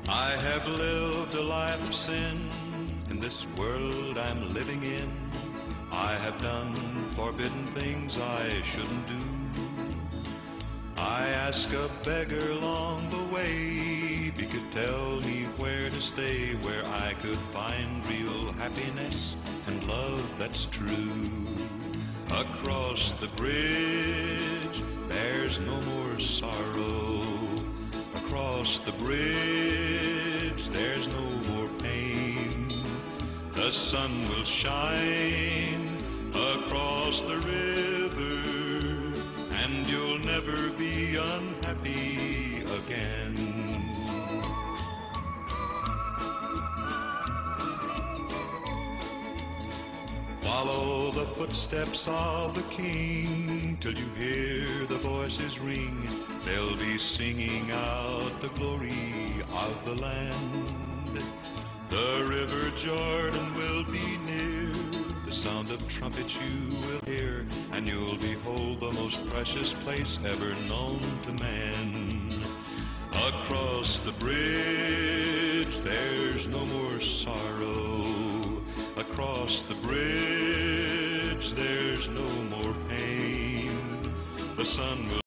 I have lived a life of sin in this world I'm living in. I have done forbidden things I shouldn't do. I asked a beggar along the way if he could tell me where to stay, where I could find real happiness and love that's true. Across the bridge there's no more sorrow. Across the bridge there's no more pain. The sun will shine across the river, and you'll never be unhappy again. Follow the footsteps of the King till you hear the voices ring. They'll be singing out the glory of the land. The river Jordan will be near. The sound of trumpets you will hear, and you'll behold the most precious place ever known to man. Across the bridge there's no more sorrow. Across the bridge there's no more pain. The sun will